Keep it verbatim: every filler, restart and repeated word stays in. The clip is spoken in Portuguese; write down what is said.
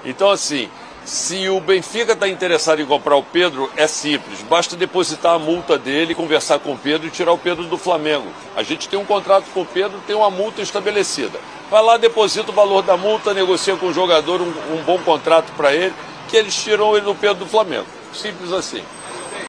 Então, assim, se o Benfica está interessado em comprar o Pedro, é simples. Basta depositar a multa dele, conversar com o Pedro e tirar o Pedro do Flamengo. A gente tem um contrato com o Pedro, tem uma multa estabelecida. Vai lá, deposita o valor da multa, negocia com o jogador um, um bom contrato para ele, que eles tiram ele do Pedro do Flamengo. Simples assim.